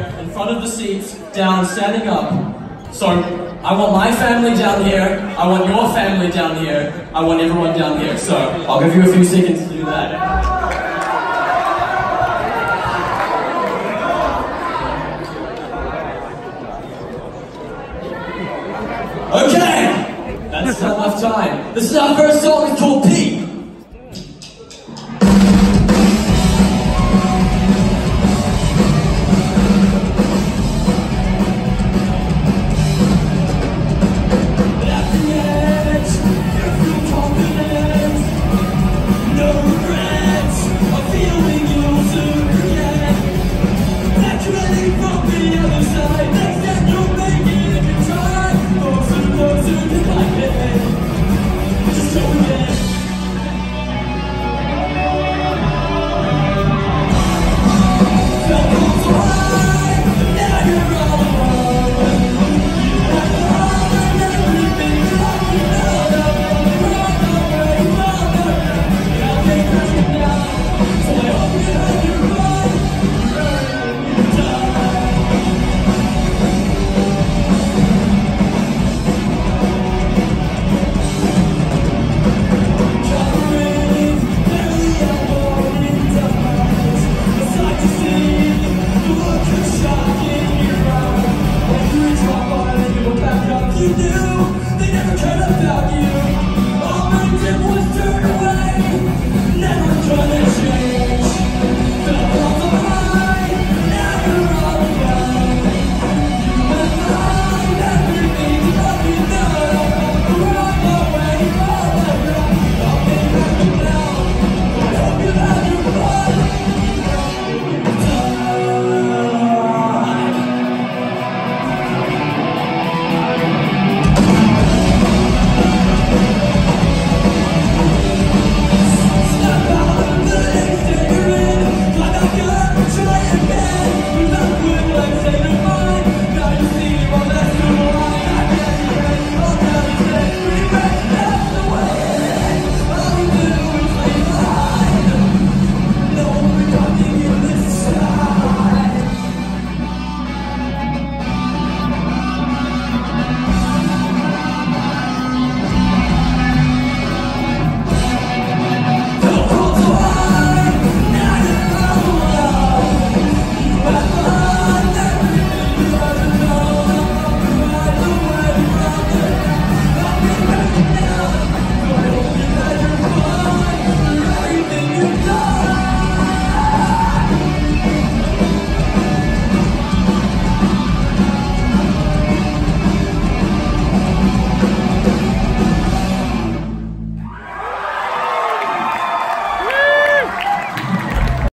in front of the seats, down, standing up. So, I want my family down here, I want your family down here, I want everyone down here. So, I'll give you a few seconds to do that. Okay! That's not enough time. This is our first song, it's called